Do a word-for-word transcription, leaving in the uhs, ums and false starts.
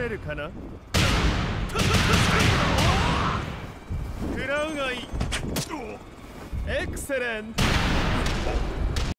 れるかな。食らうがいい。エクセレント。